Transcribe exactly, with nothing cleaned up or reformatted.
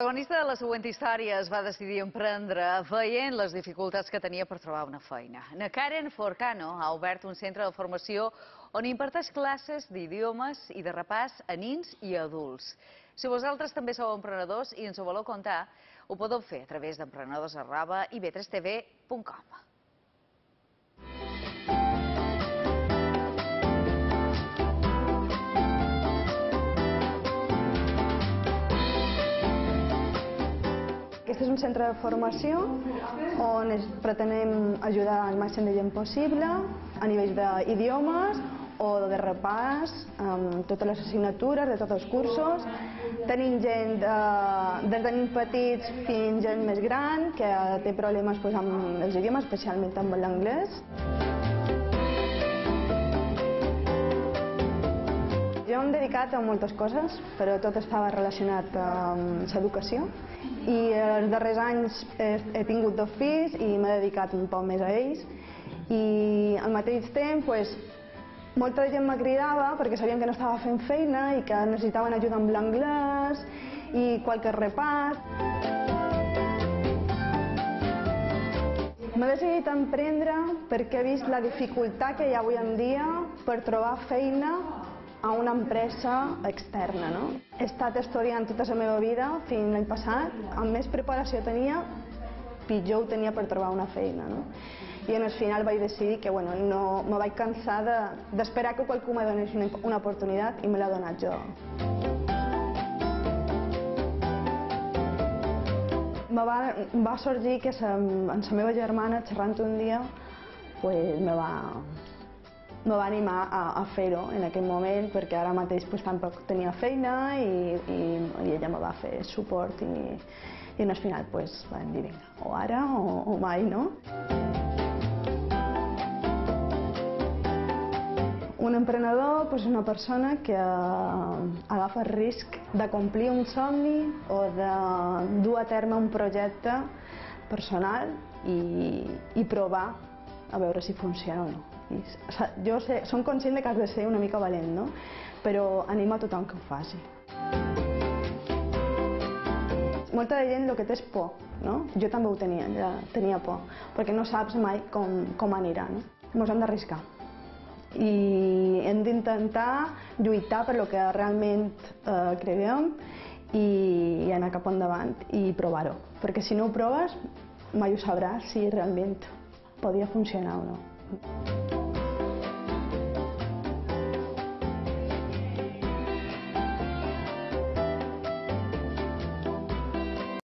El protagonista de la següent història es va decidir emprendre veient les dificultats que tenia per trobar una feina. Na Karen Forcano ha obert un centre de formació on imparteix classes d'idiomes i de repàs a nins i adults. Si vosaltres també sou emprenedors i ens ho voleu contar, ho podeu fer a través d'emprenedors arroba i be tres te ve punt com. Aquest és un centre de formació on pretenem ajudar el màxim de gent possible a nivell d'idiomes o de repàs, amb totes les assignatures de tots els cursos. Tenim gent des de nens petits fins gent més gran que té problemes amb els idiomes, especialment amb l'anglès. Jo m'he dedicat a moltes coses, però tot estava relacionat amb l'educació. I els darrers anys he tingut dos fills i m'he dedicat un poc més a ells. I al mateix temps, molta gent me cridava perquè sabien que no estava fent feina i que necessitaven ajuda amb l'anglès i qualque repàs. M'he decidit a emprendre perquè he vist la dificultat que hi ha avui en dia per trobar feina a una empresa externa. He estat estudiant tota la meva vida fins l'any passat, amb més preparació tenia, pitjor ho tenia per trobar una feina. I al final vaig decidir que no me vaig cansar d'esperar que qualcú me donés una oportunitat i me l'ha donat jo. Me va sorgir que amb la meva germana, xerrant un dia, me va me va animar a fer-ho en aquell moment, perquè ara mateix tampoc tenia feina i ella me va fer suport i al final vam dir, vinga, o ara o mai, no? Un emprenedor és una persona que agafa el risc de complir un somni o de dur a terme un projecte personal i provar a veure si funciona o no. Jo som conscient que has de ser una mica valent, però animo a tothom que ho faci. Molta gent el que té és por, jo també ho tenia, ja tenia por, perquè no saps mai com anirà. Ens hem d'arriscar i hem d'intentar lluitar per el que realment creiem i anar cap endavant i provar-ho, perquè si no ho proves mai ho sabràs si realment podia funcionar o no.